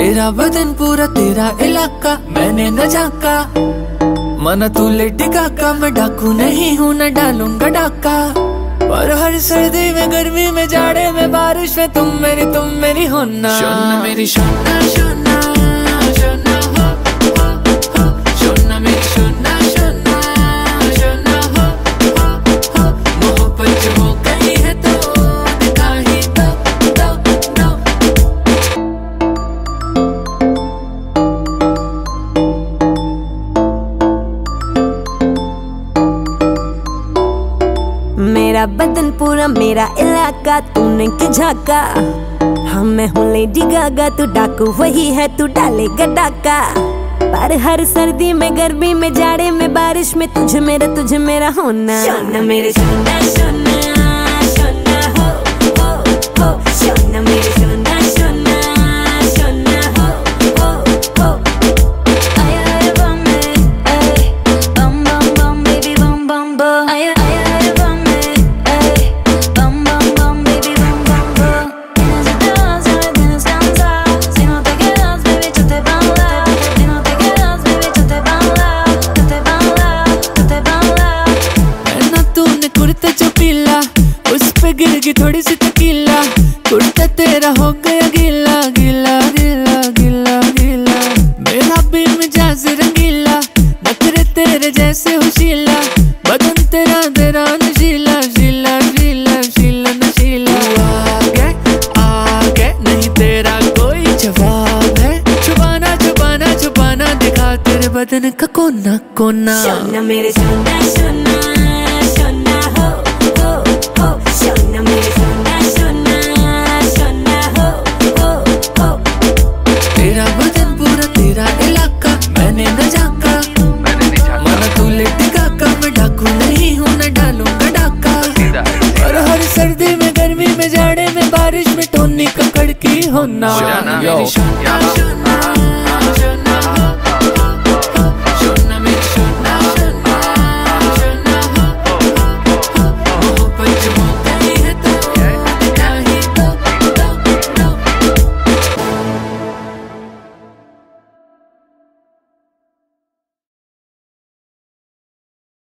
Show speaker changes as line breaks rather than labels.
तेरा बदन पूरा तेरा इलाका मैंने न झाका, मना तू लेडी काका, मैं डाकू नहीं हूँ न डालूंगा डाका। पर हर सर्दी में गर्मी में जाड़े में बारिश में तुम मेरी होना। शोना मेरी शोना शोना शोना हो शोना मेरी शोना शोना शोना हो मोहब्बत जो हो गई है तो दिखा ही दो।
मेरा बदन पूरा मेरा इलाका, तूने क्यों झाका? हाँ मैं हूँ लेडी गागा, तू डाकू वही है, तू डालेगा डाका। पर हर सर्दी में गर्मी में जाड़े में बारिश में तुझे मेरा होना। शोना मेरे शोना शोना शोना हो शोना मेरे शोना शोना शोना हो। आया आया बम बम बम बम बेबी बम बम बम। आया आया बम bum bum bum baby bum bum bum. Tienes ideas, ya me tienes cansada. Si no te quedas, baby, yo te baila. Si no te quedas, baby, yo te baila. Yo te baila, yo te baila.
पहना तूने कुर्ता जो पीला, उस पे गिर गई थोड़ी सी तकीला। कुर्ता तेरा हो गया गीला गीला गीला गीला गीला। मेरा भी मिजाज रंगीला, नखरे तेरे जैसे होशीला। बदन तेरा तेरा नशीला शीला शीला शीला नशीला। आगे नहीं तेरा कोई जवाब है, छुपाना छुपाना छुपाना दिखा तेरे बदन का कोना कोना।
शोना मेरे शोना शोना शोना हो शोना मेरे शोना शोना शोना हो।
तेरा बदन पूरा तेरा इलाका मैंने न झाका, मना तू लेडी काका, मैं डाकू नहीं हूँ न डालूंगा डाका। और हर सर्दी में गर्मी में जाड़े में बारिश में टोनी ककड़ की होना।
शोना
मेरी शोना शोना